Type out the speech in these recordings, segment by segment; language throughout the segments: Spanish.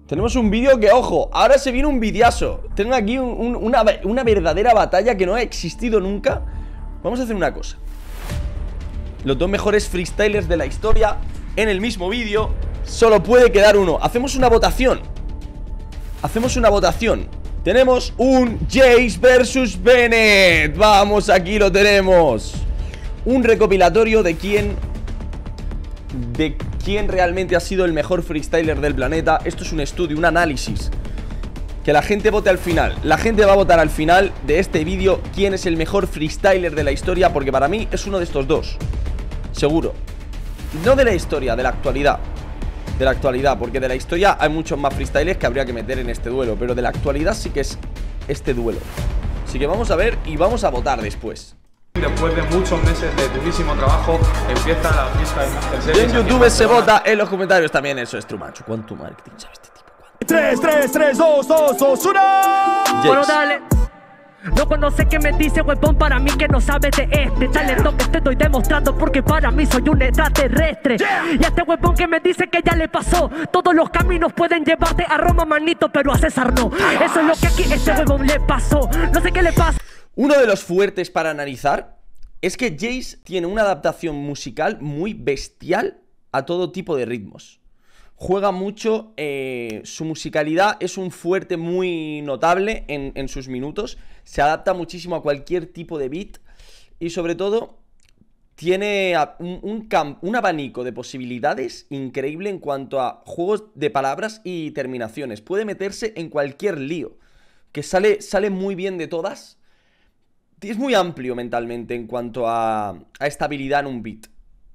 Tenemos un vídeo que, ojo, ahora se viene un videazo. Tengo aquí una verdadera batalla que no ha existido nunca. Vamos a hacer una cosa. Los dos mejores freestylers de la historia en el mismo vídeo. Solo puede quedar uno. Hacemos una votación. Tenemos un Jace versus Bennett. Vamos, aquí lo tenemos. Un recopilatorio de quién realmente ha sido el mejor freestyler del planeta. Esto es un estudio, un análisis. Que la gente vote al final. La gente va a votar al final de este vídeo quién es el mejor freestyler de la historia, porque para mí es uno de estos dos. Seguro. No de la historia, de la actualidad. De la actualidad, porque de la historia hay muchos más freestylers que habría que meter en este duelo. Pero de la actualidad sí que es este duelo. Así que vamos a ver y vamos a votar después. Después de muchos meses de durísimo trabajo, empieza la fiesta del Master Series. Y en YouTube se vota, en los comentarios también. Eso es Trumacho. ¿Cuánto marketing sabe este tipo? 3, 2, 1. Bueno, dale. No conoce que me dice, huevón, para mí que no sabes de este talento que te estoy demostrando, porque para mí soy un extraterrestre. Y a este huevón que me dice que ya le pasó. Todos los caminos pueden llevarte a Roma, manito, pero a César no. Eso es lo que aquí este huevón le pasó. No sé qué le pasa. Uno de los fuertes para analizar es que Jace tiene una adaptación musical muy bestial a todo tipo de ritmos. Juega mucho, su musicalidad es un fuerte muy notable en sus minutos. Se adapta muchísimo a cualquier tipo de beat. Y sobre todo, tiene un abanico de posibilidades increíble en cuanto a juegos de palabras y terminaciones. Puede meterse en cualquier lío, que sale muy bien de todas. Es muy amplio mentalmente en cuanto a estabilidad en un beat.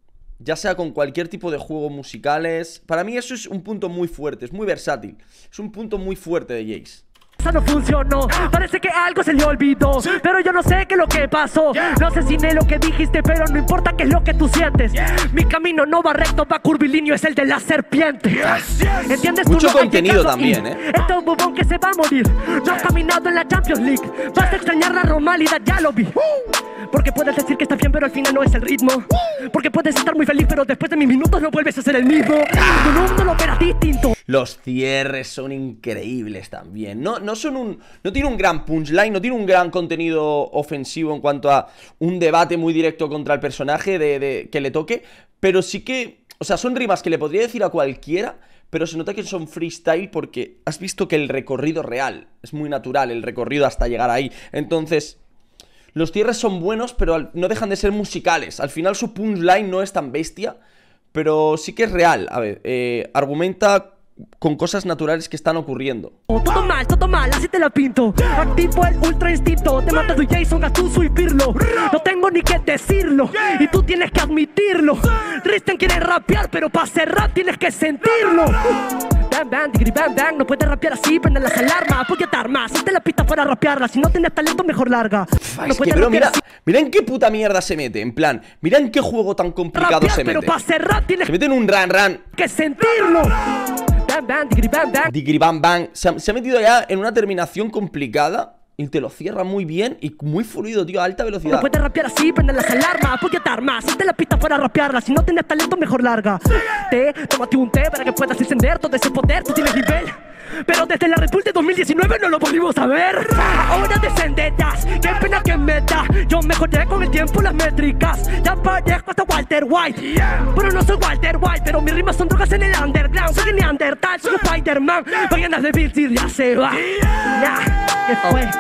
Ya sea con cualquier tipo de juegos musicales. Para mí eso es un punto muy fuerte, es muy versátil. Es un punto muy fuerte de Jace. Eso no funcionó, parece que algo se le olvidó, pero yo no sé qué es lo que pasó. No sé si es lo que dijiste, pero no importa qué es lo que tú sientes. Mi camino no va recto, va curvilíneo, es el de la serpiente. ¿Entiendes? Mucho contenido también, Este es un bobón que se va a morir. No has caminado en la Champions League, vas a extrañar la normalidad, ya lo vi. Porque puedes decir que estás bien, pero al final no es el ritmo. Porque puedes estar muy feliz, pero después de mis minutos no vuelves a ser el mismo. Tu mundo lo verás distinto. Los cierres son increíbles también. No tiene un gran punchline, no tiene un gran contenido ofensivo en cuanto a un debate muy directo contra el personaje que le toque. Pero sí que, o sea, son rimas que le podría decir a cualquiera, pero se nota que son freestyle porque has visto que el recorrido real es muy natural, el recorrido hasta llegar ahí. Entonces, los cierres son buenos, pero no dejan de ser musicales. Al final su punchline no es tan bestia, pero sí que es real. A ver, argumenta con cosas naturales que están ocurriendo. Todo mal, así te la pinto. Activo el ultra instinto. Te mato de Jason, Gattuso y Pirlo. No tengo ni que decirlo, y tú tienes que admitirlo. Risten quiere rapear, pero para hacer rap tienes que sentirlo. Bang, bang, digri, bang, bang. No puedes rapear así, prende las alarmas. Apoyate armas, hazte la pista para rapearla. Si no tienes talento, mejor larga. Es que, pero mira en qué puta mierda se mete. En plan, mira en qué juego tan complicado rapear, se mete. Pero para hacer rap tienes se mete en un run que sentirlo. Bang, bang, digri, bang, bang. Digri, bang, bang. Se ha metido ya en una terminación complicada y te lo cierra muy bien y muy fluido, tío, a alta velocidad. No puedes rapear así, prende las alarmas. Apoyate armas, hazte la pista para rapearla. Si no tienes talento, mejor larga. Tómate un té para que puedas encender todo ese poder. Tú tienes nivel, pero desde la Red Bull de 2019 no lo volvimos a ver. Ahora descenderás, qué pena que me da. Yo mejoré con el tiempo las métricas. Ya parezco hasta Walter White, pero no soy Walter White. Pero mis rimas son drogas en el underground. Soy Neandertal, soy Spider-Man. Vayan de Bill y ya se va. Ya, ¿qué fue?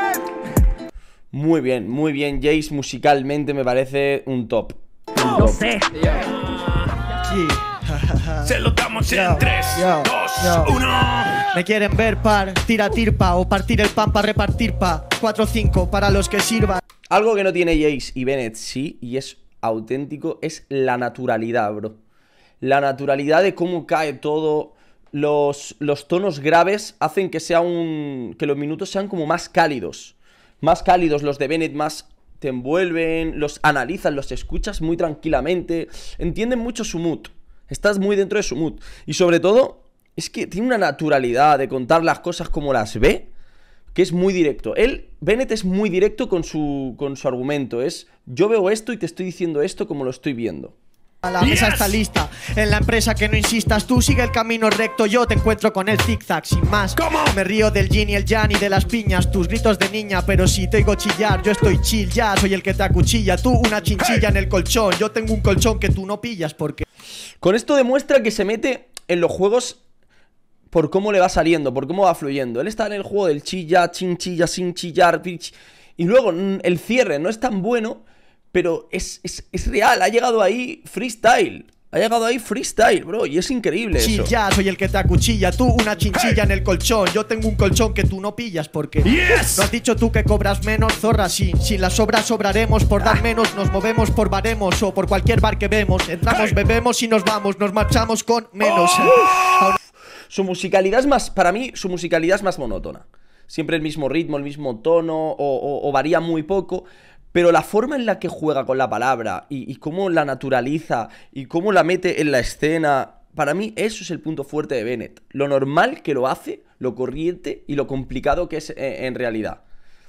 Muy bien, Jace musicalmente me parece un top. No sé. Se lo damos en 3, 2, 1. Me quieren ver tira tirpa o partir el pan para repartir 4 o 5 para los que sirvan. Algo que no tiene Jace y Bennett sí, y es auténtico, es la naturalidad, bro. La naturalidad de cómo cae todo. Los tonos graves hacen que que los minutos sean como más cálidos. Más cálidos, los de Bennett más te envuelven, los analizas, los escuchas muy tranquilamente. Entienden mucho su mood. Estás muy dentro de su mood. Y sobre todo, es que tiene una naturalidad de contar las cosas como las ve, que es muy directo. Bennett es muy directo con su argumento. Es, yo veo esto y te estoy diciendo esto como lo estoy viendo. La mesa está lista, en la empresa que no insistas. Tú sigue el camino recto, yo te encuentro con el zigzag sin más. Me río del yin y el yang y de las piñas. Tus gritos de niña, pero si te oigo chillar, yo estoy chill ya, soy el que te acuchilla. Tú una chinchilla en el colchón, yo tengo un colchón que tú no pillas porque... Con esto demuestra que se mete en los juegos por cómo le va saliendo, por cómo va fluyendo. Él está en el juego del chilla, chinchilla, sin chillar, y luego el cierre no es tan bueno, pero es real, ha llegado ahí freestyle. Ha llegado ahí freestyle, bro, y es increíble eso. Ya, soy el que te acuchilla, tú una chinchilla en el colchón. Yo tengo un colchón que tú no pillas porque ¿no has dicho tú que cobras menos, zorra? Sin las obras sobraremos, por dar menos nos movemos por baremos o por cualquier bar que vemos. Entramos, bebemos y nos vamos, nos marchamos con menos. Su musicalidad es más, para mí, su musicalidad es más monótona. Siempre el mismo ritmo, el mismo tono o varía muy poco. Pero la forma en la que juega con la palabra y cómo la naturaliza y cómo la mete en la escena, para mí eso es el punto fuerte de Bennett. Lo normal que lo hace, lo corriente y lo complicado que es en realidad.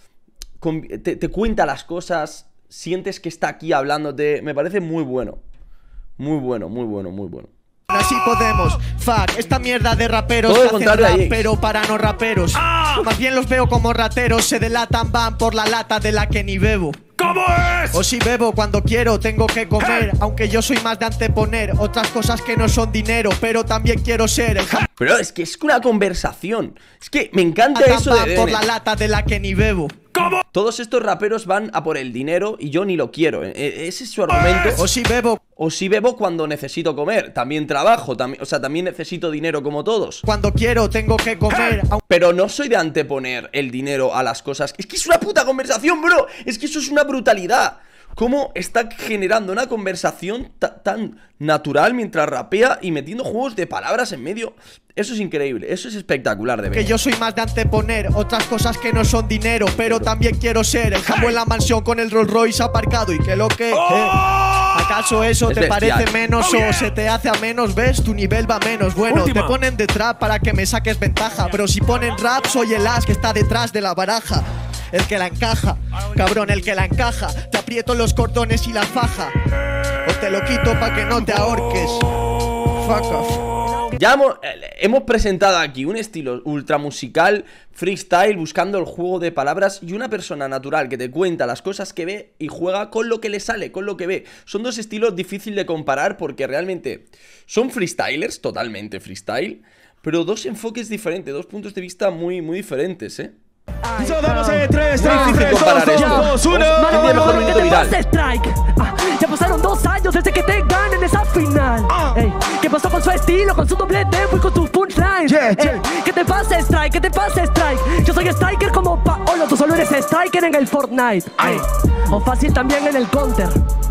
Te cuenta las cosas, sientes que está aquí hablándote, me parece muy bueno. Muy bueno, muy bueno, muy bueno. Así podemos, fuck, esta mierda de raperos todo que hacen rap, pero para no raperos. Más bien los veo como rateros, se delatan, van por la lata de la que ni bebo. ¿Cómo es? O si bebo cuando quiero, tengo que comer. Aunque yo soy más de anteponer otras cosas que no son dinero, pero también quiero ser el Pero es que es una conversación. Es que me encanta eso de por la lata de la que ni bebo. ¿Cómo? Todos estos raperos van a por el dinero y yo ni lo quiero. Ese es su argumento. O si bebo. O si bebo cuando necesito comer. También trabajo, o sea, también necesito dinero como todos. Cuando quiero, tengo que comer. Pero no soy de anteponer el dinero a las cosas. Es que es una puta conversación, bro. Es que eso es una brutalidad. Cómo está generando una conversación tan natural mientras rapea y metiendo juegos de palabras en medio. Eso es increíble, eso es espectacular de ver. Que yo soy más de anteponer otras cosas que no son dinero, pero también quiero ser el jambo en la mansión con el Rolls Royce aparcado. ¿Y qué lo que? ¿Acaso eso te parece menos o se te hace a menos? ¿Ves? Tu nivel va menos. Bueno, te ponen de trap para que me saques ventaja, pero si ponen rap soy el as que está detrás de la baraja. El que la encaja, cabrón, el que la encaja. Te aprieto los cordones y la faja, o te lo quito pa' que no te ahorques. Fuck off. Ya hemos presentado aquí un estilo ultra musical, freestyle, buscando el juego de palabras y una persona natural que te cuenta las cosas que ve y juega con lo que le sale, con lo que ve. Son dos estilos difíciles de comparar porque realmente son freestylers, totalmente freestyle, pero dos enfoques diferentes, dos puntos de vista muy, muy diferentes, Damos 3, 2, 1. Ya pasaron 2 años desde que te ganen esa final. ¿Qué pasó con su estilo, con su doble tempo y con tus punchlines? ¿Qué te pasa, Strike? ¿Qué te pasa, Strike? Yo soy striker como Paolo, tú solo eres striker en el Fortnite. O fácil también en el Counter.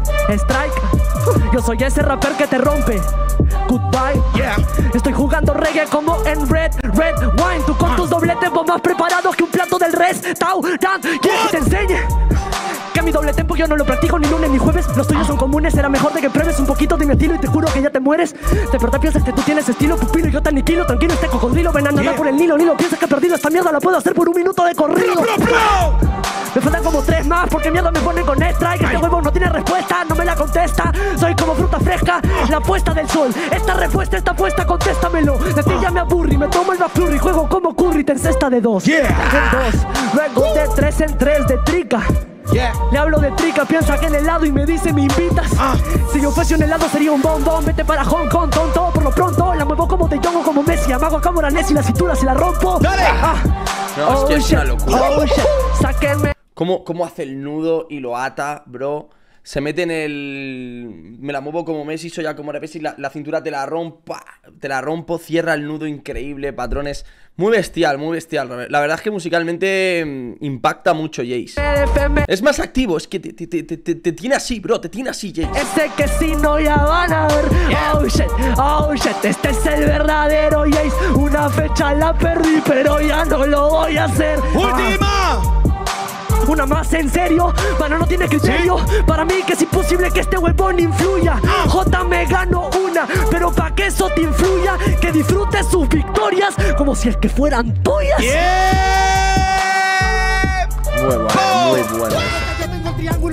Strike, yo soy ese rapper que te rompe. Goodbye, estoy jugando reggae como en Red Wine. Tú con tus doble tempos más preparados que un plato del restaurant. ¿Quieres que te enseñe? Que mi doble tempo yo no lo practico ni lunes ni jueves. Los tuyos son comunes, será mejor de que pruebes un poquito de mi estilo y te juro que ya te mueres. De verdad piensas que tú tienes estilo, pupilo, y yo te aniquilo. Tranquilo, este cocodrilo, ven a nadar por el Nilo. Ni lo piensas que he perdido esta mierda, la puedo hacer por un minuto de corrido. Me faltan como 3 más porque miedo me ponen con Strike. Este huevo no tiene respuesta, no me la contesta. Soy como fruta fresca, la puesta del sol. Esta respuesta está puesta, contéstamelo. De ti ya me aburrí, me tomo el McFlurry. Juego como Curry, te encesta de 2 en 2, luego de 3 en 3 de trica. Le hablo de trica, piensa que el helado y me dice me invitas. Si yo fuese un helado sería un bombón. Vete para Hong Kong, tonto, por lo pronto. La muevo como De Jong o como Messi. Amago a Camoranesi y la cintura se la rompo. No, es que es una locura. Sáquenme. ¿Cómo hace el nudo y lo ata, bro? Se mete en el... Me la muevo como Messi, soy ya como Messi, la cintura te la rompo, cierra el nudo increíble, patrones... Muy bestial, muy bestial. La verdad es que musicalmente impacta mucho Jace. Es más activo, es que te tiene así, bro, te tiene así, Jace. Ese que si no ya van a ver. Oh shit, este es el verdadero Jace. Una fecha la perdí, pero ya no lo voy a hacer. ¡Última! Una más, en serio, para no tiene criterio. Para mí que es imposible que este huevón influya. J me ganó una, pero pa' que eso te influya, que disfrutes sus victorias como si es que fueran tuyas. Muy bueno, muy bueno. Yo tengo el triángulo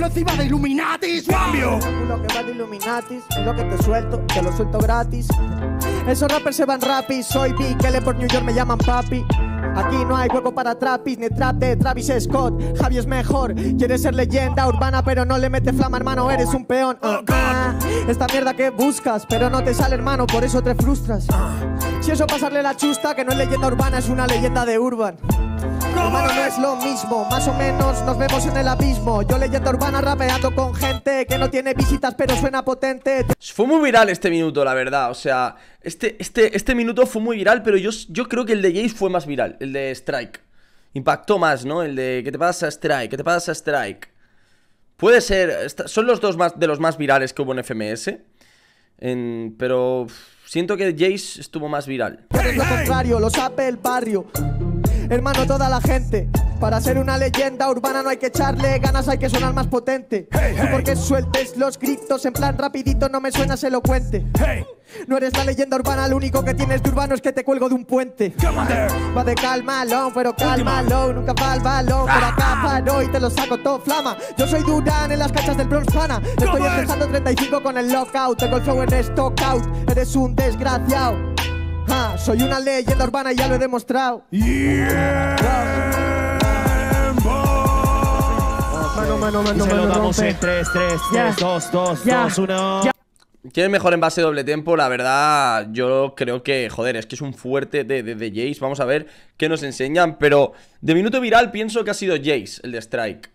encima de Illuminatis. ¡Cambio! Lo que va de Illuminatis es lo que te lo suelto gratis. Esos rappers se van rapis, soy Big por New York me llaman papi. Aquí no hay hueco para trapis, ni trap de Travis Scott. Javi es mejor, quieres ser leyenda urbana pero no le metes flama, hermano, eres un peón. Esta mierda que buscas, pero no te sale, hermano, por eso te frustras. Si eso pasarle la chusta, que no es leyenda urbana, es una leyenda de urban. Hermano, no es lo mismo, más o menos nos vemos en el abismo. Yo leyenda urbana rapeando con gente que no tiene visitas pero suena potente. Fue muy viral este minuto, la verdad. O sea, este minuto fue muy viral, pero yo creo que el de Jace fue más viral. El de Strike impactó más, ¿no? El de ¿qué te pasa, Strike? ¿Qué te pasa, Strike? Puede ser, son los dos de los más virales que hubo en FMS. Pero siento que Jace estuvo más viral. Es lo contrario, lo sabe el barrio. Hermano, toda la gente. Para ser una leyenda urbana no hay que echarle ganas, hay que sonar más potente. Y porque sueltes los gritos en plan rapidito no me suenas elocuente. No eres la leyenda urbana, lo único que tienes de urbano es que te cuelgo de un puente. Va de calmalón, pero cálmalo, nunca va al balón. Por acá paro y te lo saco todo flama. Yo soy Durán en las canchas del Bronx Pana. Estoy empezando 35 con el lockout. Tengo el flow en stock out, eres un desgraciado. Soy una leyenda urbana y ya lo he demostrado. Mano, se lo damos en 3, 2, 1. ¿Quién es mejor en base doble tempo? La verdad, yo creo que, joder, es que es un fuerte de Jace. Vamos a ver qué nos enseñan. Pero de minuto viral pienso que ha sido Jace, el de Strike.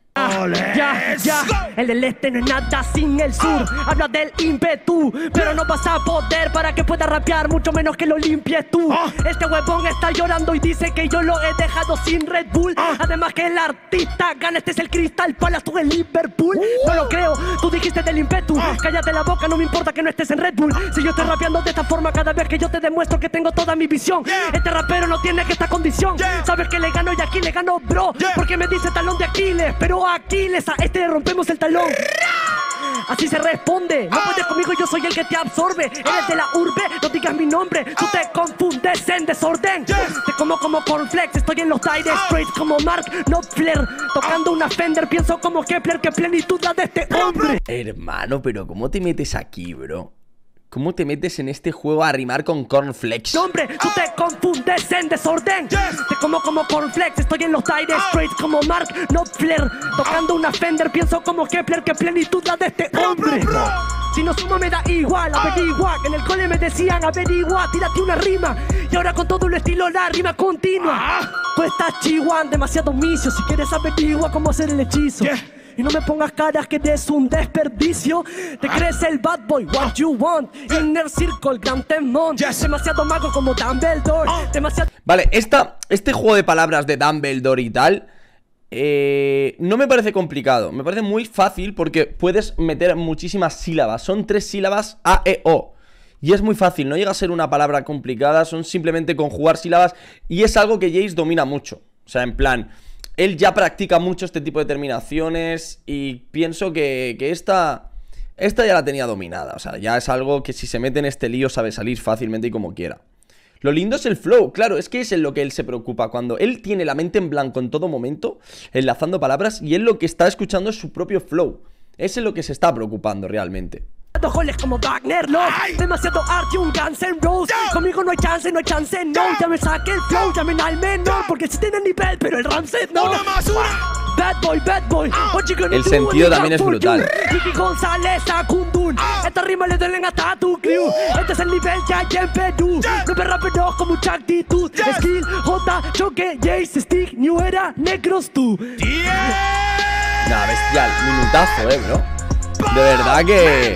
Ya, el del este no es nada sin el sur. Habla del ímpetu, pero no vas a poder para que pueda rapear, mucho menos que lo limpies tú. Este huevón está llorando y dice que yo lo he dejado sin Red Bull. Además que el artista gana, este es el Crystal Palace, tú el Liverpool. No lo creo, tú dijiste del ímpetu. Cállate la boca, no me importa que no estés en Red Bull. Si yo estoy rapeando de esta forma cada vez que yo te demuestro que tengo toda mi visión. Este rapero no tiene que esta condición. Sabes que le gano y aquí le gano, bro. Porque me dice talón de Aquiles, pero Aquiles a este le rompemos el talón. Así se responde. No puedes conmigo, yo soy el que te absorbe. Eres de la urbe, no digas mi nombre. Tú te confundes en desorden. Te como cornflakes, estoy en los dire straight como Mark Knopfler. Tocando una Fender, pienso como Kepler. Qué plenitud la de este hombre. Hermano, pero ¿cómo te metes aquí, bro? ¿Cómo te metes en este juego a rimar con cornflakes? Hombre, tú te confundes en desorden. Te como cornflakes, estoy en los dire straight como Mark Knopfler. Tocando una Fender, pienso como Kepler. Qué plenitud la de este hombre. Si no sumo me da igual, averigua. En el cole me decían averigua, tírate una rima. Y ahora con todo el estilo la rima continua. Tú estás chihuahua, demasiado misio. Si quieres averigua cómo hacer el hechizo. Y no me pongas caras que eres un desperdicio. Te crees el bad boy, what you want. Inner Circle, Gran Temón. Demasiado mago como Dumbledore. Demasiado... Vale, este juego de palabras de Dumbledore y tal no me parece complicado. Me parece muy fácil porque puedes meter muchísimas sílabas. Son 3 sílabas A, E, O. Y es muy fácil, no llega a ser una palabra complicada. Son simplemente conjugar sílabas. Y es algo que Jace domina mucho. O sea, en plan... Él ya practica mucho este tipo de terminaciones y pienso que esta ya la tenía dominada. O sea, ya es algo que si se mete en este lío sabe salir fácilmente y como quiera. Lo lindo es el flow, claro, es que es en lo que él se preocupa. Cuando él tiene la mente en blanco en todo momento, enlazando palabras, y él lo que está escuchando es su propio flow. Es en lo que se está preocupando realmente. Goles como Wagner Love, demasiado arte, un Guns N' Roses. Conmigo no hay chance, no. Ya me saqué el flow, llamen al menor. Porque si tiene nivel, pero el Ramset no. Bad boy, el sentido también es brutal. Ricky González a Kundun. Estas rimas le duelen hasta a tu crew. Este es el nivel que hay en Perú. Nueve raperos con mucha actitud. Skill, J, Choque, Jace, Stick, New Era, Negros tú. Nah, bestial, minutazo, bro. De verdad que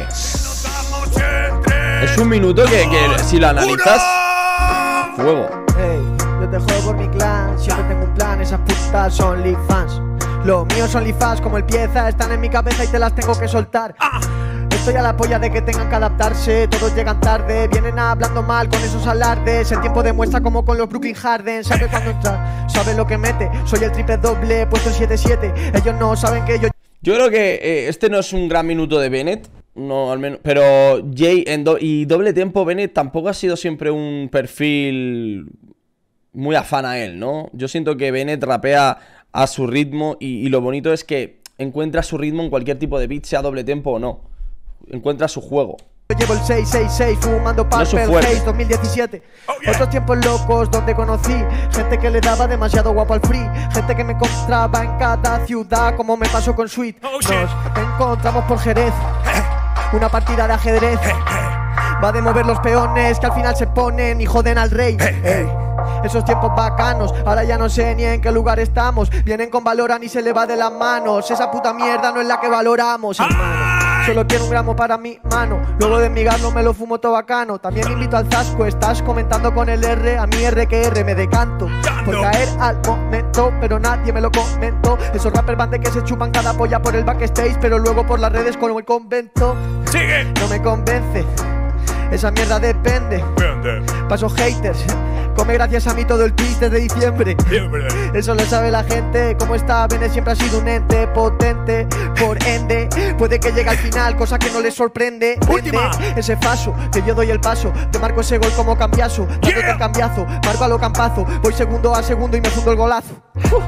es un minuto que si lo analizas, fuego. Hey, yo te juego por mi clan, siempre tengo un plan, esas putas son OnlyFans. Los míos son OnlyFans, como el pieza, están en mi cabeza y te las tengo que soltar. Estoy a la polla de que tengan que adaptarse, todos llegan tarde, vienen hablando mal con esos alardes. El tiempo demuestra como con los Brooklyn Harden, sabe cuándo entrar, sabe lo que mete. Soy el triple doble, puesto el 7-7, ellos no saben que yo... Yo creo que este no es un gran minuto de Bennett, no al menos, pero Jay y doble tempo Bennett tampoco ha sido siempre un perfil muy afán a él, ¿no? Yo siento que Bennett rapea a su ritmo y lo bonito es que encuentra su ritmo en cualquier tipo de beat, sea doble tempo o no. Encuentra su juego. Llevo el 666 fumando Purple Haze 2017. Otros tiempos locos donde conocí gente que le daba demasiado guapo al free, gente que me encontraba en cada ciudad, como me pasó con Sweet. Nos encontramos por Jerez, una partida de ajedrez. Va de mover los peones que al final se ponen y joden al rey. Esos tiempos bacanos, ahora ya no sé ni en qué lugar estamos. Vienen con valoran y se le va de las manos. Esa puta mierda no es la que valoramos, hermano. Solo quiero un gramo para mi mano, luego de migarlo me lo fumo todo bacano. También invito al Zasco, estás comentando con el R. A mi R que R me decanto por caer al momento, pero nadie me lo comentó. Esos rappers van de que se chupan cada polla por el backstage, pero luego por las redes como el convento. Sigue. No me convence, esa mierda depende. Paso haters, come gracias a mí todo el twist desde diciembre. Eso lo sabe la gente. Como está, Bene siempre ha sido un ente potente. Por ende, puede que llegue al final, cosa que no les sorprende. Última. Ese paso, que yo doy el paso. Te marco ese gol como cambiazo. Dándote el cambiazo, marco a lo campazo. Voy segundo a segundo y me fundo el golazo.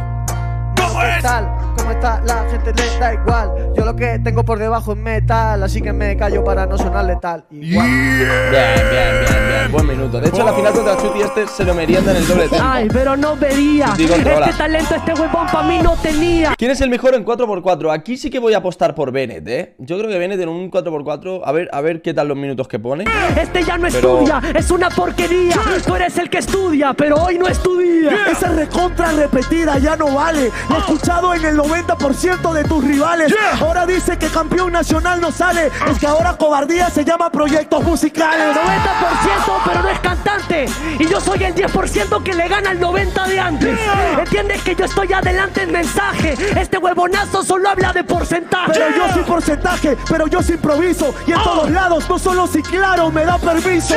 ¿Qué tal? ¿Cómo está? La gente le da igual. Yo lo que tengo por debajo es metal, así que me callo para no sonar letal. Igual. Bien. Buen minuto. De hecho, la final contra Chuti se lo merienda en el doble tempo. Ay, pero no vería. Este talento, este huevón pa' mí no tenía. ¿Quién es el mejor en 4x4? Aquí sí que voy a apostar por Bennett, ¿eh? Yo creo que Bennett en un 4x4, a ver qué tal los minutos que pone. Este ya no estudia, es una porquería. Tú eres el que estudia, pero hoy no estudia. Esa recontra repetida ya no vale. Lo he escuchado en el 90% de tus rivales. Ahora dice que campeón nacional no sale. Es que ahora cobardía se llama proyectos musicales. 90%, pero no es cantante. Y yo soy el 10% que le gana al 90% de antes. ¿Entiendes que yo estoy adelante en mensaje? Este huevonazo solo habla de porcentaje. Pero yo sin porcentaje, pero yo sin improviso. Y en todos lados, no solo si claro me da permiso.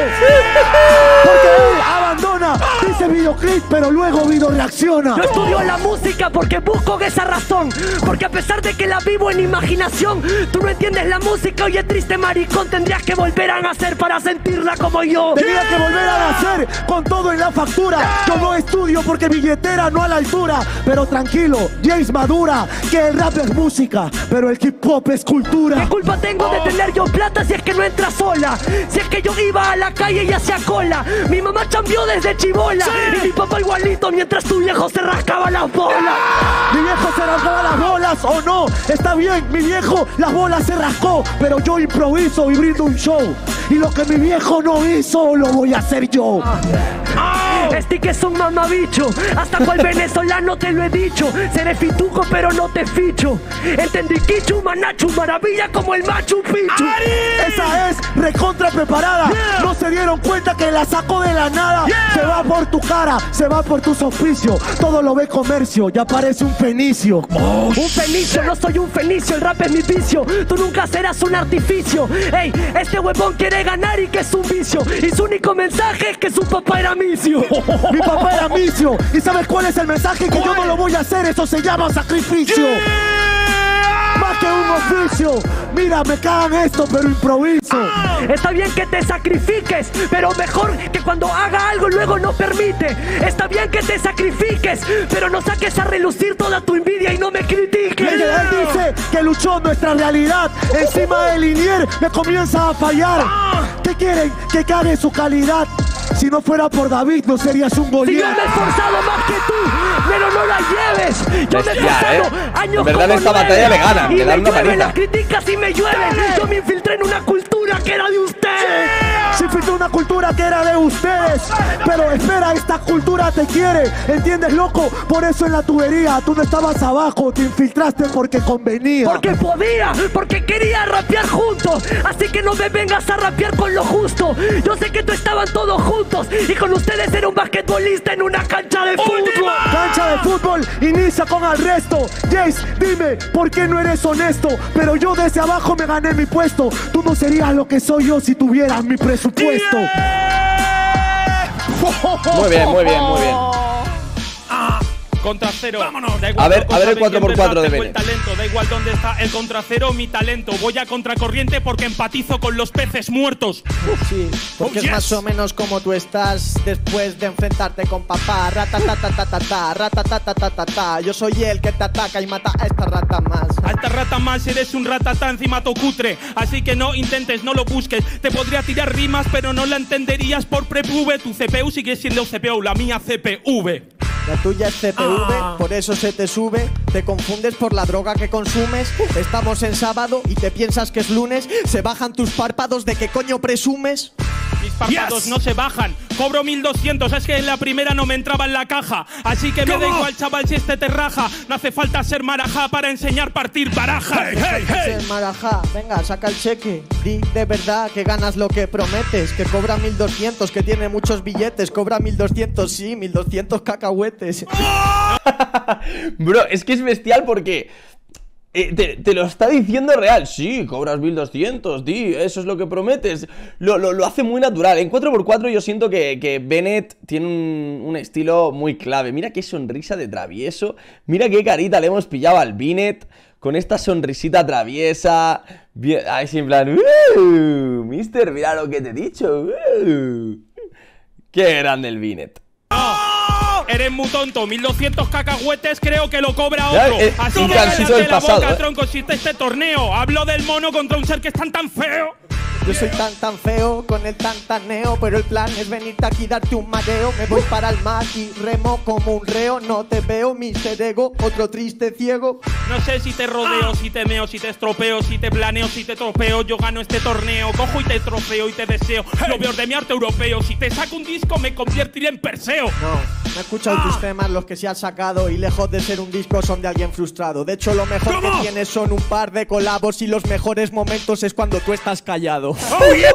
Porque él abandona, dice videoclip, pero luego video reacciona. Yo estudio la música porque busco esa razón. Porque a pesar de que la vivo en imaginación, tú no entiendes la música, oye triste maricón. Tendrías que volver a nacer para sentirla como yo. Tenía que volver a nacer con todo en la factura. Yo no estudio porque billetera no a la altura. Pero tranquilo, James madura, que el rap es música, pero el hip hop es cultura. ¿Qué culpa tengo de tener yo plata si es que no entra sola? Si es que yo iba a la calle y hacía cola. Mi mamá chambeó desde chibola, y mi papá igualito mientras tu viejo se rascaba las bolas. Mi viejo se rascaba las bolas o no, está bien, mi viejo las bolas se rascó, pero yo improviso y brindo un show. Y lo que mi viejo no hizo, lo voy a hacer yo. Este que es un mamabicho, hasta cual venezolano te lo he dicho. Seré fituco pero no te ficho. Entendí Kichu, Manachu, maravilla como el Machu Picchu. Esa es recontra preparada. No se dieron cuenta que la sacó de la nada. Se va por tu cara, se va por tus auspicios. Todo lo ve comercio, ya parece un fenicio. Un fenicio, no soy un fenicio, el rap es mi vicio. Tú nunca serás un artificio. Ey, este huevón quiere ganar y que es un vicio. Y su único mensaje es que su papá era misio. Mi papá era misio. ¿Y sabes cuál es el mensaje? Que yo no lo voy a hacer, eso se llama sacrificio. Más que un oficio. Mira, me cagan esto, pero improviso. Está bien que te sacrifiques, pero mejor que cuando haga algo luego no permite. Está bien que te sacrifiques, pero no saques a relucir toda tu envidia y no me critiques. Él dice que luchó nuestra realidad. Encima de Linier me comienza a fallar. ¿Qué quieren? Que cague su calidad. Si no fuera por David, no serías un Goliat. Si yo me he esforzado más que tú, pero no la lleves. Yo me he esforzado años en verdad como esta batalla le ganan, y le dan me una llueven paliza. las críticas y me llueven. Yo me infiltré en una cultura que era de ustedes. Se infiltró una cultura que era de ustedes. Pero espera, esta cultura te quiere. ¿Entiendes, loco? Por eso en la tubería tú no estabas abajo. Te infiltraste porque convenía. Porque podía, porque quería rapear juntos. Así que no me vengas a rapear con lo justo. Yo sé que tú estaban todos juntos y con ustedes era un basquetbolista en una cancha de fútbol. Cancha de fútbol, inicia con el resto. Jace, dime, ¿por qué no eres honesto? Pero yo desde abajo me gané mi puesto. Tú no serías lo que soy yo si tuvieras mi presupuesto. Muy bien, muy bien, muy bien. Contra cero. Vámonos. A ver el 4x4 de Bennett. Da igual dónde está el contra cero, mi talento. Voy a contracorriente porque empatizo con los peces muertos. Sí, porque es más o menos como tú estás después de enfrentarte con papá. Ratatatatata, ratatatatata. Yo soy el que te ataca y mata a esta rata más. Rata, rata más, eres un ratata encima tocutre. Así que no intentes, no lo busques. Te podría tirar rimas, pero no la entenderías por prepv. Tu CPU sigue siendo CPU, la mía CPV. La tuya es CPV, por eso se te sube. Te confundes por la droga que consumes. Estamos en sábado y te piensas que es lunes. Se bajan tus párpados, ¿de qué coño presumes? Mis párpados no se bajan. Cobro 1200, es que en la primera no me entraba en la caja. Así que me da igual, chaval, si este te raja. No hace falta ser marajá para enseñar partir baraja. Ser marajá, venga, saca el cheque. Di de verdad que ganas lo que prometes. Que cobra 1200, que tiene muchos billetes. Cobra 1200, sí, 1200 cacahuetes. Bro, es que es bestial porque te lo está diciendo real. Sí, cobras 1200, di, eso es lo que prometes. Lo hace muy natural. En 4x4 yo siento que Bennett tiene un estilo muy clave. Mira qué sonrisa de travieso. Mira qué carita le hemos pillado al Bennett con esta sonrisita traviesa. Ahí sí en plan, mister, mira lo que te he dicho. Qué grande el Bennett. Eres muy tonto, 1200 cacahuetes creo que lo cobra otro. Así que cállate la boca, tronco, si este torneo. Hablo del mono contra un ser que es tan feo. Yo soy tan feo con el tantaneo, pero el plan es venirte aquí y darte un mareo. Me voy para el mar y remo como un reo. No te veo, Mr. Ego, otro triste ciego. No sé si te rodeo, si te meo, si te estropeo, si te planeo, si te tropeo. Yo gano este torneo, cojo y te trofeo y te deseo. Lo peor de mi arte europeo, si te saco un disco me convertiré en Perseo. No, me he escuchado tus temas, los que se han sacado, y lejos de ser un disco son de alguien frustrado. De hecho lo mejor que tienes son un par de colabos, y los mejores momentos es cuando tú estás callado. Oh, yeah.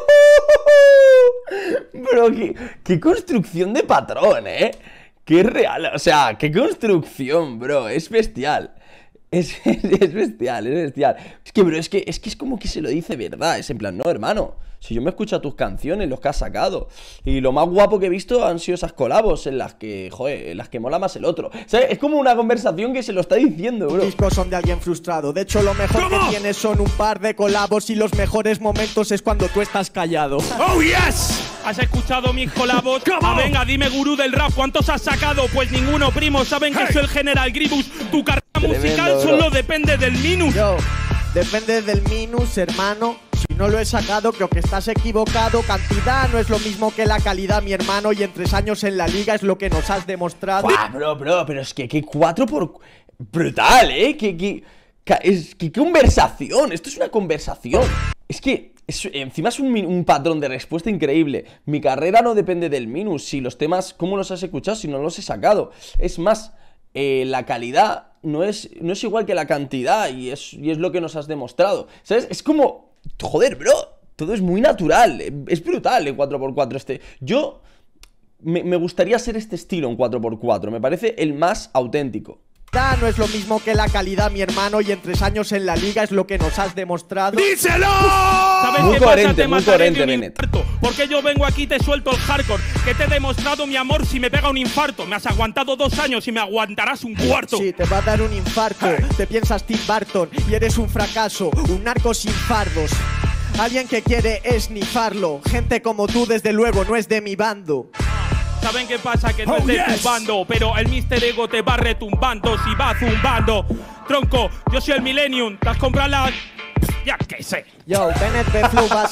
Bro, qué construcción de patrón, qué real, o sea, qué construcción, bro. Es bestial. Es bestial, es bestial. Es que, bro, es que es como que se lo dice verdad. Es en plan, no, hermano, si yo me escucho tus canciones, los que has sacado, y lo más guapo que he visto han sido esas colabos en las que, joder, en las que mola más el otro. ¿Sabes? Es como una conversación que se lo está diciendo, bro. Los discos son de alguien frustrado. De hecho, lo mejor que tienes son un par de colabos, y los mejores momentos es cuando tú estás callado. ¡Oh, yes! ¿Has escuchado mis colabos? Venga, dime, gurú del rap, ¿cuántos has sacado? Pues ninguno, primo. Saben que soy el General Gribus. Tu carrera musical solo depende del minus. Yo, depende del minus, hermano. Si no lo he sacado, creo que estás equivocado. Cantidad no es lo mismo que la calidad, mi hermano. Y en 3 años en la liga es lo que nos has demostrado. Bro, pero es que 4 por... Brutal, qué conversación. Esto es una conversación. Es que encima es un patrón de respuesta increíble. Mi carrera no depende del minus. Si los temas, ¿cómo los has escuchado si no los he sacado? Es más, la calidad no es igual que la cantidad, y es lo que nos has demostrado. ¿Sabes? Es como... Joder, bro, todo es muy natural. Es brutal en 4x4 Yo me gustaría ser este estilo en 4x4. Me parece el más auténtico. No es lo mismo que la calidad, mi hermano. Y en 3 años en la liga es lo que nos has demostrado. ¡Díselo! ¿Sabes muy qué coherente, pasa? muy coherente, Bennett. Porque yo vengo aquí y te suelto el hardcore. Que te he demostrado mi amor si me pega un infarto. Me has aguantado 2 años y me aguantarás un cuarto. Sí, te va a dar un infarto. Te piensas Tim Burton y eres un fracaso. Un narco sin fardos. Alguien que quiere esnifarlo. Gente como tú, desde luego, no es de mi bando. ¿Saben qué pasa? Que no es de tu bando, pero el Mr. Ego te va retumbando si va zumbando. Tronco, yo soy el Millennium, ¿te has comprado la...? Ya que sé. Yo, Bennett de Flubas.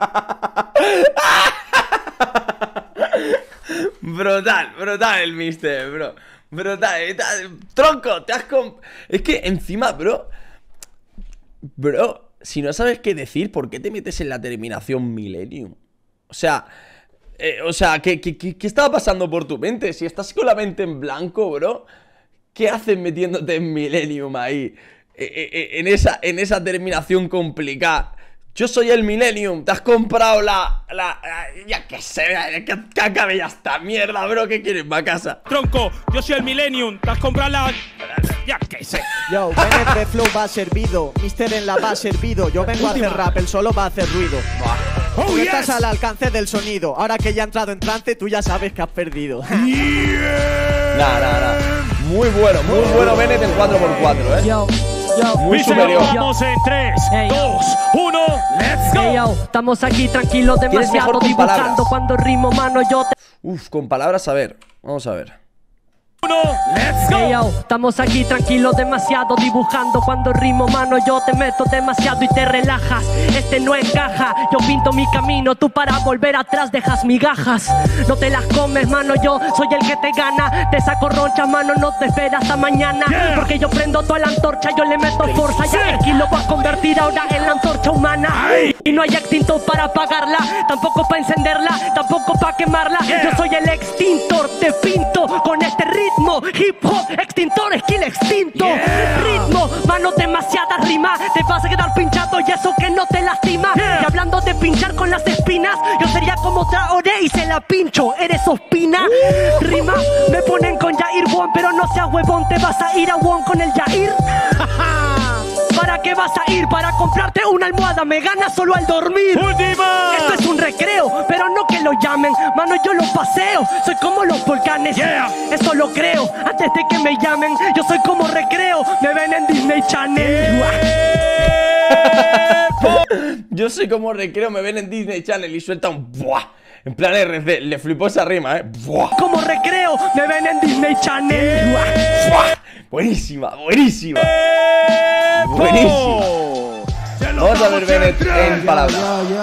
Brutal el Mister, bro. Brutal. Tronco, te has Es que encima, bro, si no sabes qué decir, ¿por qué te metes en la terminación Millennium? O sea, ¿qué estaba pasando por tu mente? Si estás con la mente en blanco, bro, ¿qué haces metiéndote en Millennium ahí? En esa terminación complicada. Yo soy el Millennium, te has comprado ya que sé, que acabe ya esta mierda, bro. ¿Qué quieres para casa? Tronco, yo soy el Millennium, te has comprado la... Ya que sé. Yo, Bennett de Flow va servido, Mister en la va servido. Yo vengo a hacer rap, él solo va a hacer ruido. Tú estás al alcance del sonido. Ahora que ya ha entrado en trance, tú ya sabes que has perdido. Nah. Muy bueno Bennett en 4x4, muy superior. Vamos en 3, 2, 1, let's go. Hey, yo, estamos aquí tranquilos, demasiado dibujando. Cuando rimo, mano, yo te... Con palabras, a ver. Vamos a ver. 1, let's go. Hey yo, estamos aquí tranquilos demasiado dibujando. Cuando rimo, mano, yo te meto demasiado y te relajas. Este no encaja, yo pinto mi camino, tú para volver atrás dejas migajas. No te las comes, mano, yo soy el que te gana. Te saco roncha, mano, no te esperas hasta mañana. Porque yo prendo toda la antorcha, yo le meto fuerza. Ya aquí lo vas a convertir ahora en la antorcha humana. Y no hay extintor para apagarla, tampoco para encenderla, tampoco para quemarla. Yo soy el extintor, te pinto con este ritmo. Hip hop, extintor, skill extinto. Ritmo, mano, demasiadas rimas. Te vas a quedar pinchado y eso que no te lastima. Y hablando de pinchar con las espinas, yo sería como Traoré y se la pincho. ¿Eres Ospina? Rima, me ponen con Jair Won, pero no seas huevón, te vas a ir a Won con el Jair. ¿Para qué vas a ir? Para comprarte una almohada, me ganas solo al dormir. ¡Última! Esto es un recreo, pero no que lo llamen, mano, yo lo paseo. Soy como los volcanes, eso lo creo. Antes de que me llamen, yo soy como recreo. Me ven en Disney Channel. Yo soy como recreo, me ven en Disney Channel y suelta un buah. En plan RC, le flipó esa rima, buah. Como recreo, me ven en Disney Channel. Buah. Buenísima, buenísima. Buenísimo. Vamos a ver Bennett en palabras.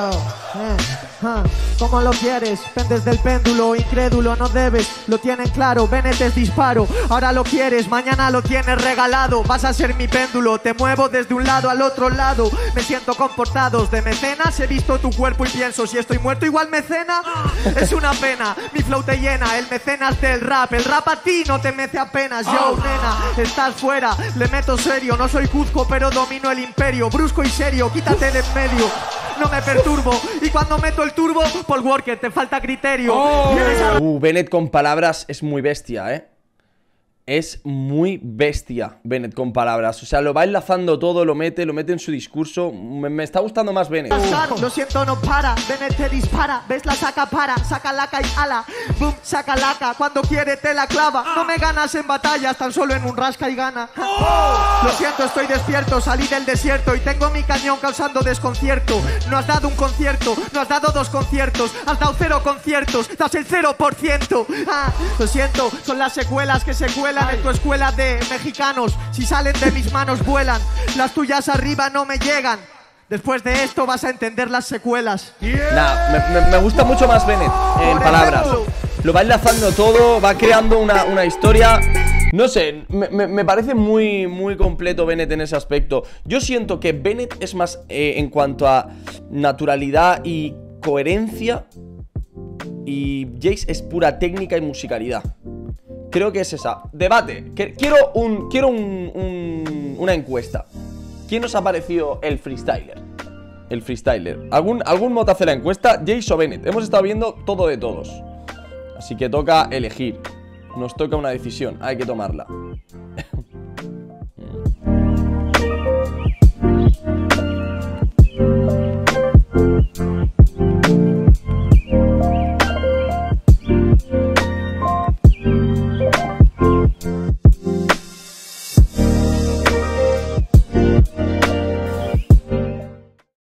¿Cómo lo quieres? Pendes del péndulo, incrédulo, no debes. Lo tienen claro, Bennett es disparo. Ahora lo quieres, mañana lo tienes regalado. Vas a ser mi péndulo, te muevo desde un lado al otro lado. Me siento comportados de mecenas. He visto tu cuerpo y pienso, si estoy muerto igual mecena. Es una pena, mi flow te llena. El mecenas del rap, el rap a ti no te mece apenas. Yo, nena, estás fuera, le meto serio. No soy Cuzco, pero domino el imperio. Brusco y serio, quítate de en medio. No me perturbo, y cuando meto el turbo, Paul Walker, te falta criterio. Bennett con palabras es muy bestia, Es muy bestia Bennett con palabras. O sea, lo va enlazando todo, lo mete en su discurso. Me está gustando más Bennett. Lo siento, no para. Bennett te dispara. Ves la saca para. Saca laca y ala. Boom, saca laca. Cuando quiere te la clava. No me ganas en batallas, tan solo en un rasca y gana. Lo siento, estoy despierto. Salí del desierto y tengo mi cañón causando desconcierto. No has dado un concierto, no has dado 2 conciertos. Has dado 0 conciertos, das el 0%. Lo siento, son las secuelas que se cuelan en tu escuela de mexicanos. Si salen de mis manos vuelan, las tuyas arriba no me llegan. Después de esto vas a entender las secuelas. Me gusta mucho más Bennett en palabras. Lo va enlazando todo, va creando una historia. No sé, me parece muy completo Bennett en ese aspecto. Yo siento que Bennett es más en cuanto a naturalidad y coherencia, y Jace es pura técnica y musicalidad. Creo que es esa. Debate. Quiero una encuesta. ¿Quién os ha parecido el freestyler? El freestyler. ¿Algún mote hace la encuesta? Jace o Bennett. Hemos estado viendo todo de todos. Así que toca elegir. Nos toca una decisión. Hay que tomarla.